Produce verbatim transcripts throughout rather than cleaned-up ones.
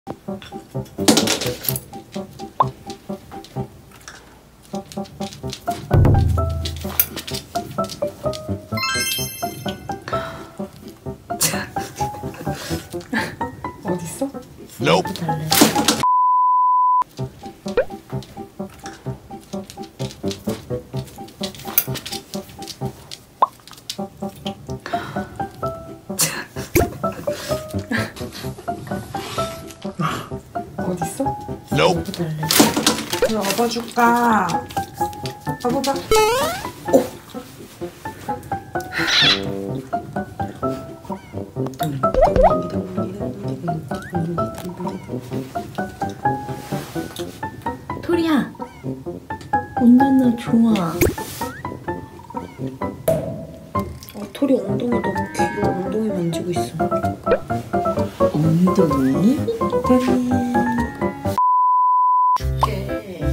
어딨어? Nope. 달래. 어딨어? Nope. 달래. 이거 업어줄까? 업어봐. 오! 토리야, 온단나 좋아. 어, 토리 엉덩이 너무 귀여워. 엉덩이 만지고 있어. 엉덩이? 토리. 줄게.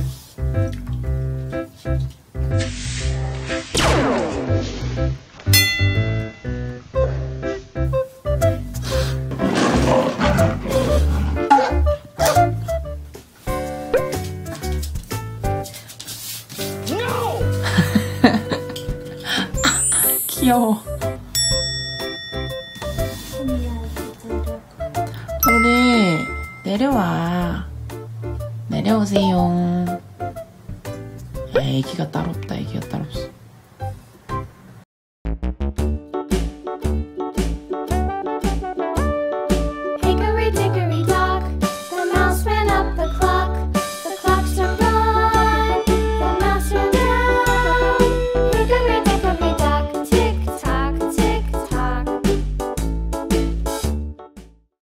귀여워. 우리 내려와. 내려오세요. 애기가 따로 없다. 애기가 따로 없어.